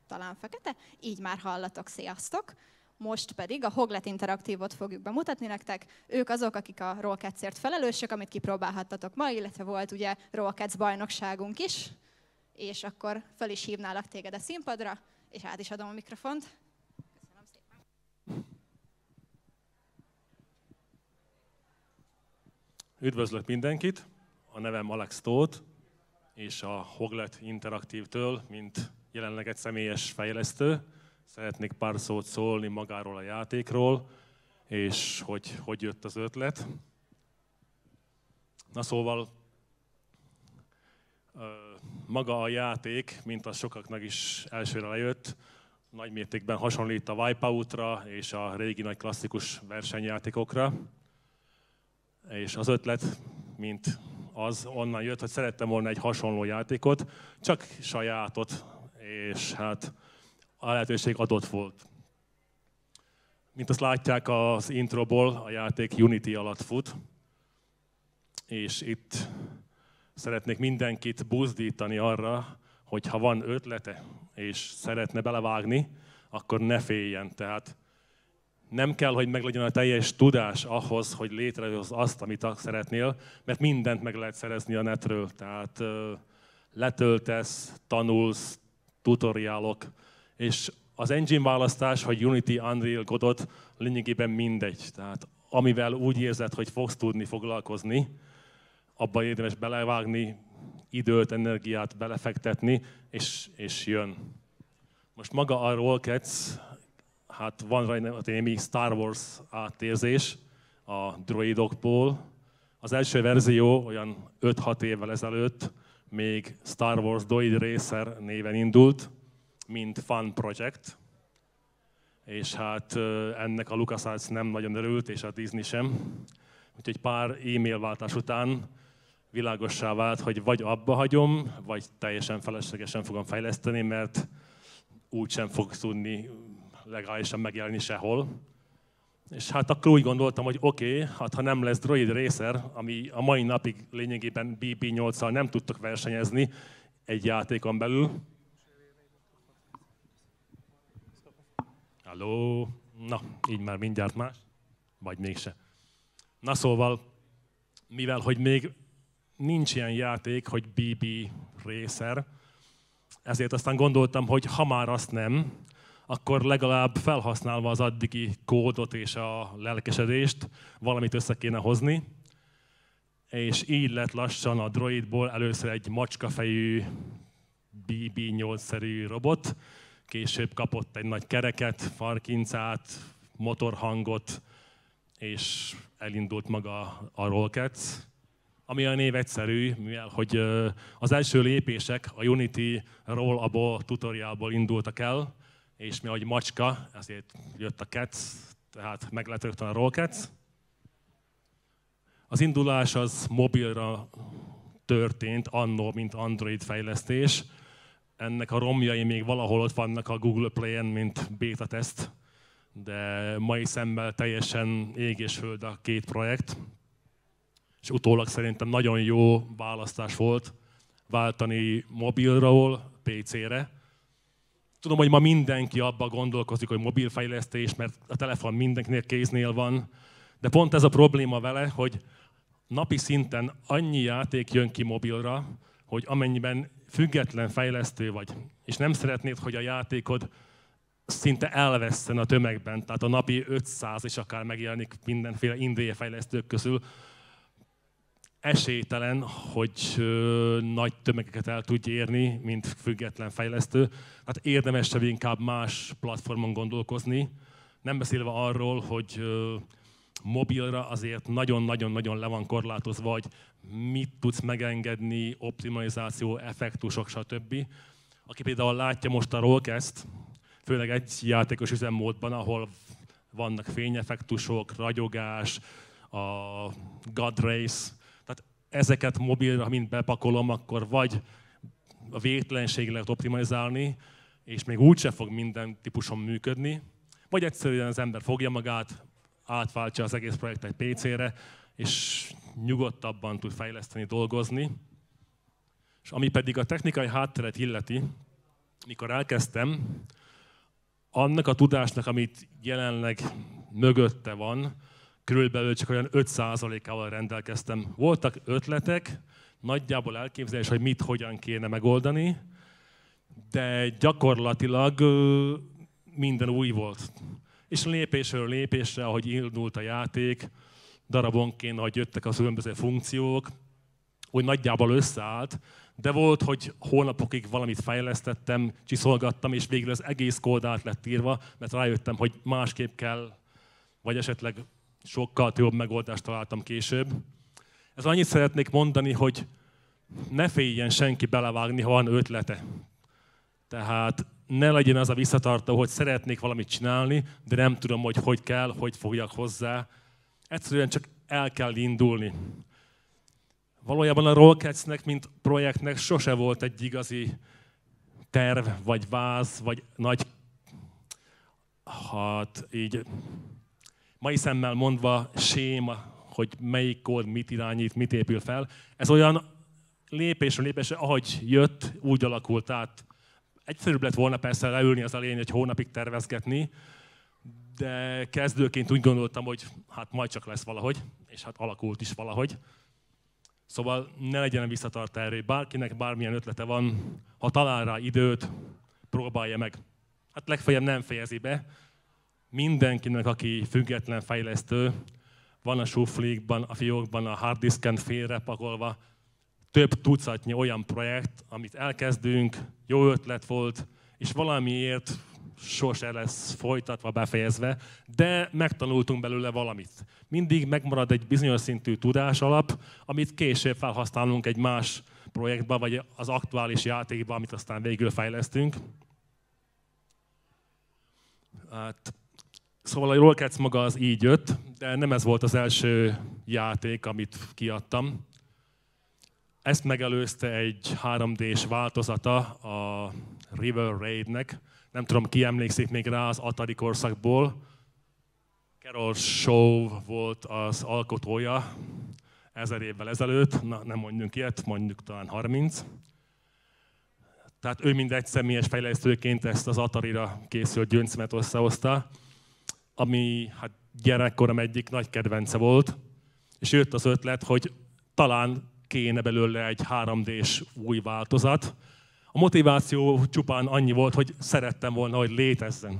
talán fekete, így már hallatok, sziasztok! Most pedig a Hoglet Interaktívot fogjuk bemutatni nektek. Ők azok, akik a Rollcats-ért felelősök, amit kipróbálhattatok ma, illetve volt ugye Rollcats bajnokságunk is. És akkor fel is hívnálak téged a színpadra, és át is adom a mikrofont. Köszönöm szépen! Üdvözlök mindenkit! A nevem Alex Tóth, és a Hoglet Interaktívtől, mint jelenleg egy személyes fejlesztő, szeretnék pár szót szólni magáról a játékról, és hogy jött az ötlet. Na szóval, maga a játék, mint az sokaknak is elsőre lejött, nagymértékben hasonlít a Wipeoutra és a régi nagy klasszikus versenyjátékokra. És az ötlet, mint az onnan jött, hogy szerettem volna egy hasonló játékot, csak sajátot, és hát a lehetőség adott volt. Mint azt látják az introból, a játék Unity alatt fut, és itt szeretnék mindenkit buzdítani arra, hogy ha van ötlete, és szeretne belevágni, akkor ne féljen. Tehát nem kell, hogy meglegyen a teljes tudás ahhoz, hogy létrehozz azt, amit szeretnél, mert mindent meg lehet szerezni a netről. Tehát letöltesz, tanulsz, tutoriálok, és az engine választás, hogy Unity, Unreal, Godot, lényegében mindegy. Tehát amivel úgy érzed, hogy fogsz tudni foglalkozni, abban érdemes belevágni, időt, energiát belefektetni, és jön. Most maga a Rollcats, hát van rajta némi Star Wars átérzés a droidokból. Az első verzió olyan 5-6 évvel ezelőtt még Star Wars Droid Racer néven indult, mint Fun Project. És hát ennek a LucasArts nem nagyon örült, és a Disney sem. Úgyhogy pár e-mail váltás után világossá vált, hogy vagy abba hagyom, vagy teljesen feleslegesen fogom fejleszteni, mert úgysem fog tudni legálisan megjelenni sehol. És hát akkor úgy gondoltam, hogy oké, hát ha nem lesz Droid Racer, ami a mai napig lényegében BB-8-szal nem tudtok versenyezni egy játékon belül. Halló? Na, így már mindjárt más. Vagy mégse. Na szóval, mivel hogy még nincs ilyen játék, hogy BB Racer, ezért aztán gondoltam, hogy ha már azt nem, akkor legalább felhasználva az addigi kódot és a lelkesedést valamit össze kéne hozni. És így lett lassan a droidból először egy macskafejű BB-8-szerű robot, később kapott egy nagy kereket, farkincát, motorhangot, és elindult maga a Rollcats. Ami a név egyszerű, mivel hogy az első lépések a Unity Rollable tutorialból indultak el, és mi, hogy macska, ezért jött a Cats, tehát meg lett rögtön a Rollcats. Az indulás az mobilra történt, annó, mint Android fejlesztés. Ennek a romjai még valahol ott vannak a Google Play-en, mint beta teszt, de mai szemmel teljesen ég és föld a két projekt. És utólag szerintem nagyon jó választás volt váltani mobilról PC-re. Tudom, hogy ma mindenki abba gondolkozik, hogy mobilfejlesztés, mert a telefon mindenkinek kéznél van, de pont ez a probléma vele, hogy napi szinten annyi játék jön ki mobilra, hogy amennyiben független fejlesztő vagy, és nem szeretnéd, hogy a játékod szinte elvesszen a tömegben, tehát a napi 500 is akár megjelenik mindenféle indie fejlesztők közül, esélytelen, hogy nagy tömegeket el tudj érni, mint független fejlesztő. Hát érdemesebb inkább más platformon gondolkozni. Nem beszélve arról, hogy mobilra azért nagyon-nagyon-nagyon le van korlátozva, hogy mit tudsz megengedni, optimalizáció, effektusok, stb. Aki például látja most a Rollcast-t, főleg egy játékos üzemmódban, ahol vannak fényeffektusok, ragyogás, a God Race, tehát ezeket mobilra, mint bepakolom, akkor vagy a végtelenségig lehet optimalizálni, és még úgyse fog minden típuson működni, vagy egyszerűen az ember fogja magát, átváltja az egész projektet egy PC-re, és nyugodtabban tud fejleszteni, dolgozni. És ami pedig a technikai hátteret illeti, mikor elkezdtem, annak a tudásnak, amit jelenleg mögötte van, körülbelül csak olyan 5%-ával rendelkeztem. Voltak ötletek, nagyjából elképzelés, hogy mit, hogyan kéne megoldani, de gyakorlatilag minden új volt. És lépésről lépésre, ahogy indult a játék, darabonként, ahogy jöttek az különböző funkciók, úgy nagyjából összeállt, de volt, hogy hónapokig valamit fejlesztettem, csiszolgattam, és végül az egész kód át lett írva, mert rájöttem, hogy másképp kell, vagy esetleg sokkal jobb megoldást találtam később. Ez annyit szeretnék mondani, hogy ne féljen senki belevágni, ha van ötlete. Tehát ne legyen az a visszatartó, hogy szeretnék valamit csinálni, de nem tudom, hogy kell, hogy fogjak hozzá. Egyszerűen csak el kell indulni. Valójában a Rollcats-nek, mint projektnek sose volt egy igazi terv, vagy váz, vagy nagy, hát így mai szemmel mondva séma, hogy melyik kód mit irányít, mit épül fel. Ez olyan lépésről lépésre, ahogy jött, úgy alakult át. Egyszerűbb lett volna persze leülni az elején egy hónapig tervezgetni, de kezdőként úgy gondoltam, hogy hát majd csak lesz valahogy, és hát alakult is valahogy. Szóval ne legyen visszatartó erő. Bárkinek bármilyen ötlete van, ha talál rá időt, próbálja meg. Hát legfeljebb nem fejezi be. Mindenkinek, aki független fejlesztő, van a suflikban, a fiókban, a harddisken félrepakolva, több tucatnyi olyan projekt, amit elkezdünk, jó ötlet volt, és valamiért sose lesz folytatva, befejezve, de megtanultunk belőle valamit. Mindig megmarad egy bizonyos szintű tudásalap, amit később felhasználunk egy más projektben, vagy az aktuális játékban, amit aztán végül fejlesztünk. Hát, szóval a Rollcats maga az így jött, de nem ez volt az első játék, amit kiadtam. Ezt megelőzte egy 3D-s változata a River Raid-nek. Nem tudom, ki emlékszik még rá az Atari korszakból. Carol Shaw volt az alkotója 1000 évvel ezelőtt. Na, nem mondjuk ilyet, mondjuk talán 30. Tehát ő mind egy személyes fejlesztőként ezt az Atari-ra készült gyöngyszemet összehozta, ami hát gyerekkorom egyik nagy kedvence volt. És jött az ötlet, hogy talán kéne belőle egy 3D-s új változat. A motiváció csupán annyi volt, hogy szerettem volna, hogy létezzen.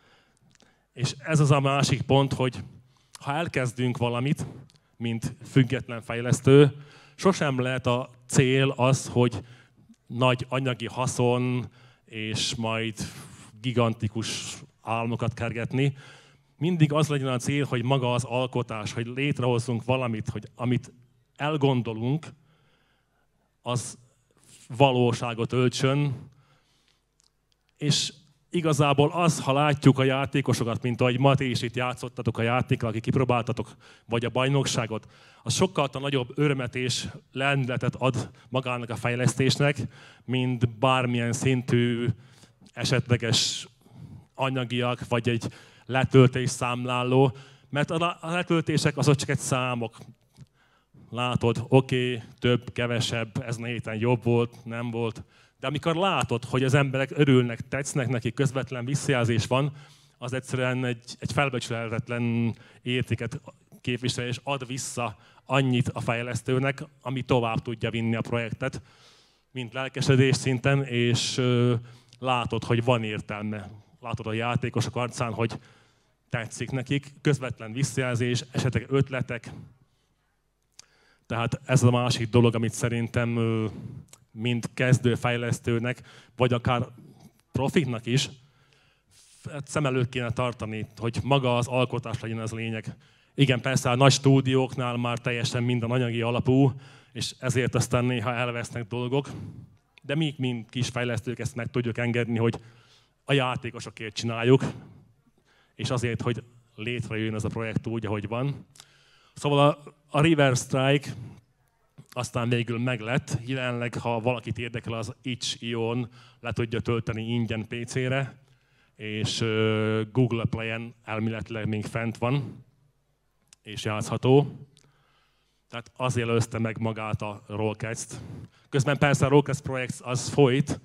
És ez az a másik pont, hogy ha elkezdünk valamit, mint független fejlesztő, sosem lehet a cél az, hogy nagy anyagi haszon és majd gigantikus álmokat kergetni. Mindig az legyen a cél, hogy maga az alkotás, hogy létrehozzunk valamit, hogy amit elgondolunk, az valóságot öltsön, és igazából az, ha látjuk a játékosokat, mint ahogy ma is itt játszottatok a játékkal, akik kipróbáltatok, vagy a bajnokságot, az sokkal nagyobb örömet és lendületet ad magának a fejlesztésnek, mint bármilyen szintű esetleges anyagiak, vagy egy letöltés számláló, mert a letöltések azok csak egy számok. Látod, oké, több, kevesebb, ez a héten jobb volt, nem volt. De amikor látod, hogy az emberek örülnek, tetsznek neki, közvetlen visszajelzés van, az egyszerűen egy felbecsülhetetlen értéket képvisel, és ad vissza annyit a fejlesztőnek, ami tovább tudja vinni a projektet, mint lelkesedés szinten, és látod, hogy van értelme. Látod a játékosok arcán, hogy tetszik nekik, közvetlen visszajelzés, esetleg ötletek. Tehát ez a másik dolog, amit szerintem mint kezdőfejlesztőnek, vagy akár profiknak is szem előtt kéne tartani, hogy maga az alkotás legyen az lényeg. Igen, persze a nagy stúdióknál már teljesen minden anyagi alapú, és ezért aztán néha elvesznek dolgok, de mi, mint kis fejlesztők ezt meg tudjuk engedni, hogy a játékosokért csináljuk, és azért, hogy létrejön ez a projekt úgy, ahogy van. Szóval a River Strike aztán végül meglett. Jelenleg, ha valakit érdekel, az itch.io-n le tudja tölteni ingyen PC-re, és Google Play-en elméletileg még fent van, és játszható. Tehát azért előzte meg magát a Rollcats-t. Közben persze a Rollcats projekt az folyt,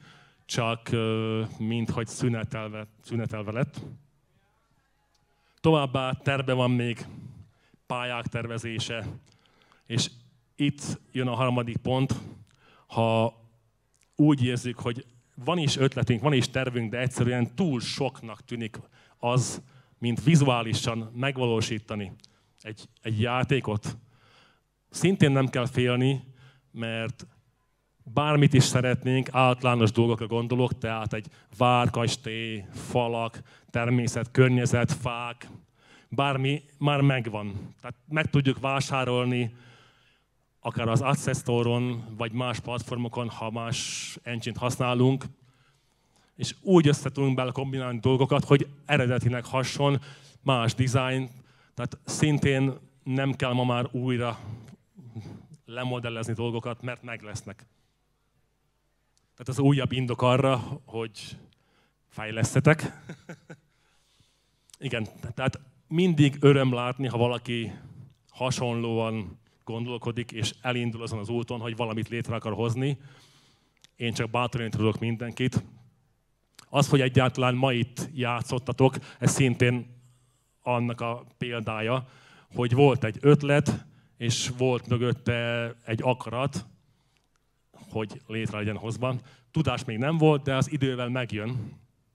csak minthogy szünetelve lett. Továbbá terve van még pályák tervezése, és itt jön a harmadik pont, ha úgy érzik, hogy van is ötletünk, van is tervünk, de egyszerűen túl soknak tűnik az, mint vizuálisan megvalósítani egy játékot. Szintén nem kell félni, mert bármit is szeretnénk, általános dolgokra gondolok, tehát egy várkastély, falak, természet, környezet, fák, bármi már megvan. Tehát meg tudjuk vásárolni, akár az Access Store-on, vagy más platformokon, ha más engine-t használunk, és úgy össze tudunk bele kombinálni dolgokat, hogy eredetileg hasson, más design, tehát szintén nem kell ma már újra lemodellezni dolgokat, mert meg lesznek. Tehát az újabb indok arra, hogy fejlesztetek. Igen, tehát mindig öröm látni, ha valaki hasonlóan gondolkodik, és elindul azon az úton, hogy valamit létre akar hozni. Én csak bátorítani tudok mindenkit. Az, hogy egyáltalán ma itt játszottatok, ez szintén annak a példája, hogy volt egy ötlet, és volt mögötte egy akarat, hogy létre legyen hozva. Tudás még nem volt, de az idővel megjön.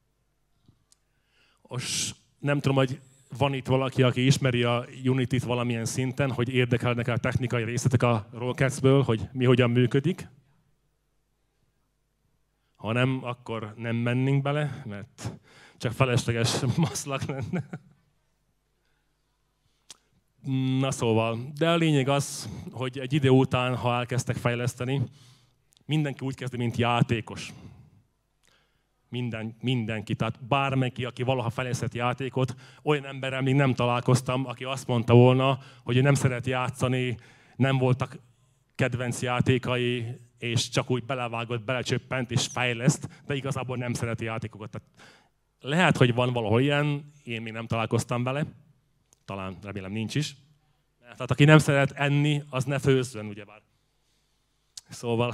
Most nem tudom, hogy van itt valaki, aki ismeri a Unity-t valamilyen szinten, hogy érdekelnek a technikai részletek a Rollcats-ből, hogy mi hogyan működik. Ha nem, akkor nem mennénk bele, mert csak felesleges maszlak lenne. Na szóval, de a lényeg az, hogy egy idő után, ha elkezdtek fejleszteni, mindenki úgy kezdi, mint játékos. Mindenki, tehát bármelyik, aki valaha fejlesztett játékot, olyan emberrel még nem találkoztam, aki azt mondta volna, hogy ő nem szeret játszani, nem voltak kedvenc játékai, és csak úgy belevágott, belecsöppent és fejleszt, de igazából nem szereti játékokat. Tehát lehet, hogy van valahol ilyen, én még nem találkoztam vele, talán remélem nincs is. Tehát aki nem szeret enni, az ne főzzön, ugyebár. Szóval...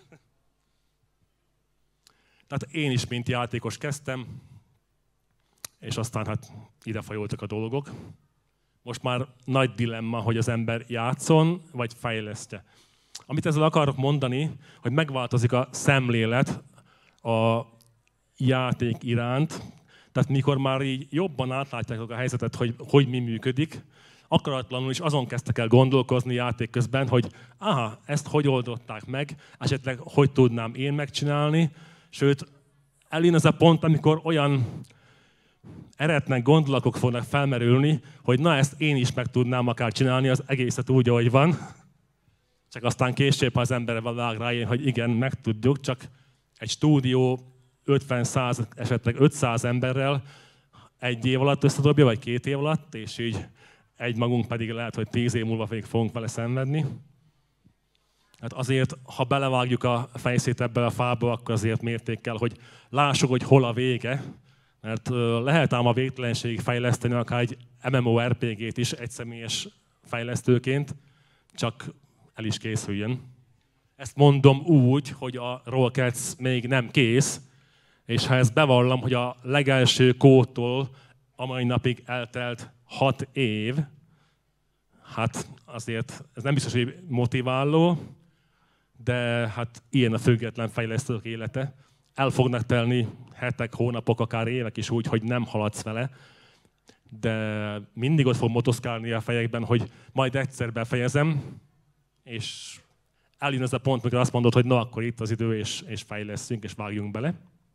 Tehát én is, mint játékos kezdtem, és aztán hát ide fajoltak a dolgok. Most már nagy dilemma, hogy az ember játszon, vagy fejlesztje. Amit ezzel akarok mondani, hogy megváltozik a szemlélet a játék iránt, tehát mikor már így jobban átlátják a helyzetet, hogy mi működik, akaratlanul is azon kezdtek el gondolkozni játék közben, hogy ezt hogy oldották meg, esetleg hogy tudnám én megcsinálni, sőt, eljön ez a pont, amikor olyan eretlen gondolatok fognak felmerülni, hogy na ezt én is meg tudnám akár csinálni az egészet úgy, ahogy van. Csak aztán később, ha az ember vág rájön, hogy igen, meg tudjuk, csak egy stúdió 50-100, esetleg 500 emberrel egy év alatt összedobja, vagy 2 év alatt, és így egymagunk pedig lehet, hogy 10 év múlva fogunk vele szenvedni. Hát azért, ha belevágjuk a fejszét ebbe a fába, akkor azért mértékkel, hogy lássuk, hogy hol a vége. Mert lehet ám a végtelenségig fejleszteni akár egy MMORPG-t is egyszemélyes fejlesztőként, csak el is készüljön. Ezt mondom úgy, hogy a Rollcats még nem kész, és ha ezt bevallom, hogy a legelső kódtól a mai napig eltelt 6 év, hát azért ez nem biztos, hogy motiváló, de hát ilyen a független fejlesztők élete. El fognak telni hetek, hónapok, akár évek is úgy, hogy nem haladsz vele, de mindig ott fog motoszkálni a fejekben, hogy majd egyszer befejezem, és eljön ez a pont, amikor azt mondod, hogy na, akkor itt az idő, és fejleszünk, és vágjunk bele.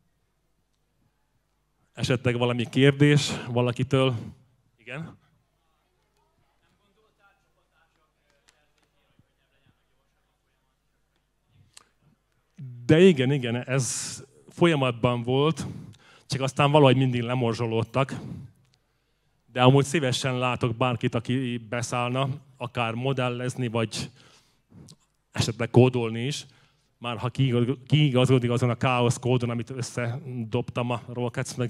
Esetleg valami kérdés valakitől? Igen? De igen, ez folyamatban volt, csak aztán valahogy mindig lemorzsolódtak. De amúgy szívesen látok bárkit, aki beszállna, akár modellezni, vagy esetleg kódolni is. Már ha kiigazódik azon a káosz kódon, amit összedobtam a Rollcats-nek.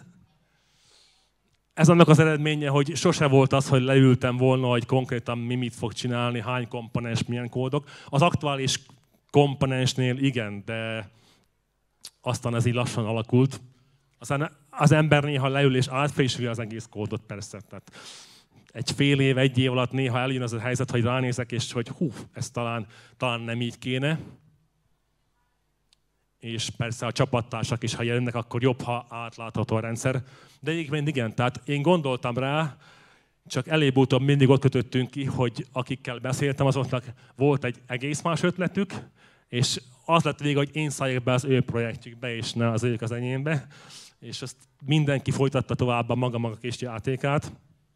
Ez annak az eredménye, hogy sose volt az, hogy leültem volna, hogy konkrétan mi mit fog csinálni, hány komponens, milyen kódok. Az aktuális komponensnél igen, de aztán ez így lassan alakult. Aztán az ember néha leül és átfrissíti az egész kódot persze. Tehát egy fél év, egy év alatt néha eljön az a helyzet, hogy ránézek, és hogy ez talán nem így kéne. És persze a csapattársak is, ha jönnek, akkor jobb, ha átlátható a rendszer. De egyébként igen, tehát én gondoltam rá, csak előbb-utóbb mindig ott kötöttünk ki, hogy akikkel beszéltem, azoknak volt egy egész más ötletük, és az lett végig, hogy én szálljak be az ő projektjükbe, és ne az ők az enyémbe. És azt mindenki folytatta tovább a maga kis játékát.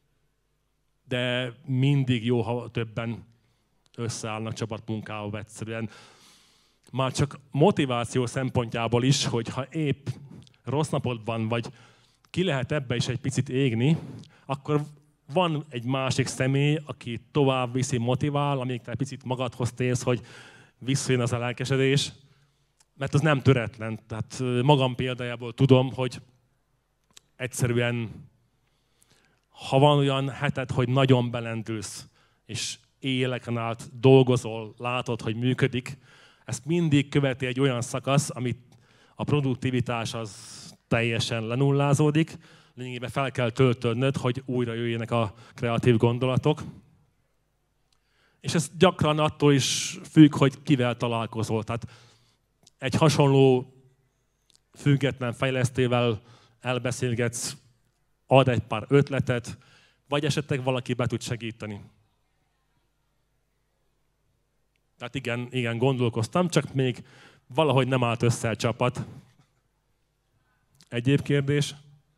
De mindig jó, ha többen összeállnak csapatmunkába egyszerűen. Már csak motiváció szempontjából is, hogy ha épp rossz napod van, vagy ki lehet ebbe is egy picit égni, akkor van egy másik személy, aki tovább viszi, motivál, amíg te egy picit magadhoz térsz, hogy visszajön az a lelkesedés, mert az nem töretlen. Tehát magam példájából tudom, hogy egyszerűen, ha van olyan heted, hogy nagyon belendülsz, és éjjeleken át dolgozol, látod, hogy működik, ezt mindig követi egy olyan szakasz, amit a produktivitás az teljesen lenullázódik, lényegében fel kell töltődnöd, hogy újra jöjjenek a kreatív gondolatok. És ez gyakran attól is függ, hogy kivel találkozol. Tehát egy hasonló független fejlesztővel elbeszélgetsz, ad egy pár ötletet, vagy esetleg valaki be tud segíteni. Tehát igen, gondolkoztam, csak még valahogy nem állt össze a csapat. Egyéb kérdés?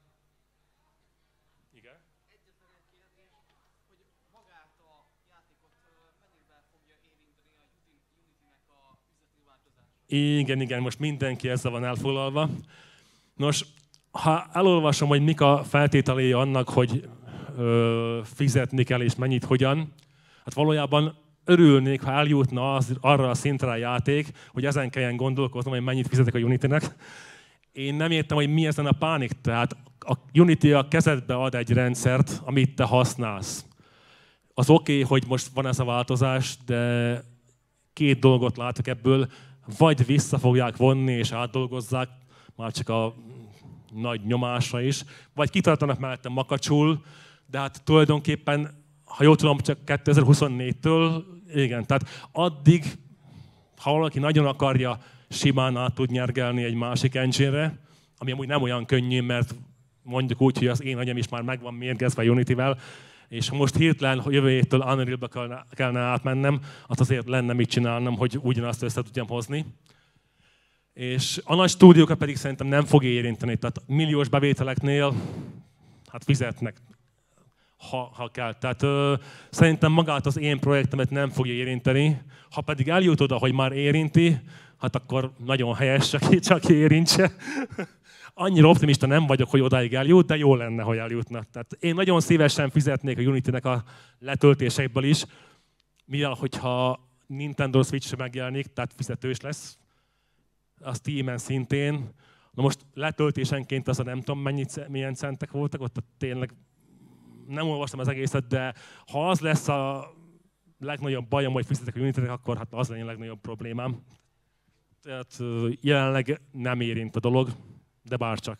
Igen? Egyetlen kérdés, hogy magát a játékot mennyiben fogja érinteni a Unity-nek a üzleti változás? Igen, most mindenki ezzel van elfoglalva. Nos, ha elolvasom, hogy mik a feltételei annak, hogy fizetni kell és mennyit, hogyan, hát valójában örülnék, ha eljutna arra a szintre a játék, hogy ezen kelljen gondolkoznom, hogy mennyit fizetek a Unity-nek. Én nem értem, hogy mi ezen a pánik. Tehát a Unity a kezedbe ad egy rendszert, amit te használsz. Az oké, hogy most van ez a változás, de két dolgot látok ebből. Vagy vissza fogják vonni és átdolgozzák, már csak a nagy nyomásra is, vagy kitartanak mellette makacsul, de hát tulajdonképpen, ha jól tudom, csak 2024-től, igen, tehát addig, ha valaki nagyon akarja, simán át tud nyergelni egy másik engine-re, ami amúgy nem olyan könnyű, mert mondjuk úgy, hogy az én agyam is már meg van mérgezve Unity-vel, és ha most hirtelen jövő héttől Unreal-be kellene átmennem, azt azért lenne mit csinálnom, hogy ugyanazt össze tudjam hozni. És a nagy stúdiókat pedig szerintem nem fog érinteni. Tehát milliós bevételeknél hát fizetnek, ha kell. Tehát szerintem magát az én projektemet nem fogja érinteni. Ha pedig eljut oda, hogy már érinti, hát akkor nagyon helyes, csak érintse. Annyira optimista nem vagyok, hogy odáig eljut, de jó lenne, hogy eljutna. Tehát én nagyon szívesen fizetnék a Unity-nek a letöltésekből is, mivel hogyha Nintendo Switch megjelenik, tehát fizetős lesz, a Steam-en szintén. Na most letöltésenként az a nem tudom milyen centek voltak, ott tényleg nem olvastam az egészet, de ha az lesz a legnagyobb bajom, hogy fizetek a Unity-nek, akkor hát az legyen a legnagyobb problémám. Tehát jelenleg nem érint a dolog, de bárcsak.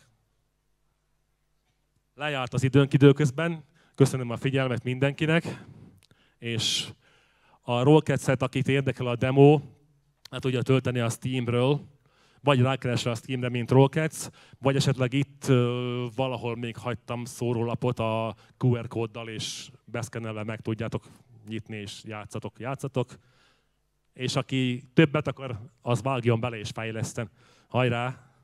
Lejárt az időnk időközben, köszönöm a figyelmet mindenkinek, és a Rollcats-et, akit érdekel a demo, hát tudja tölteni a Steamről, vagy rákeresve a Steamre, mint Rollcats, vagy esetleg itt valahol még hagytam szórólapot a QR kóddal, és beszkennelve meg tudjátok nyitni, és játszatok. És aki többet akar, az vágjon bele és fejleszten. Hajrá!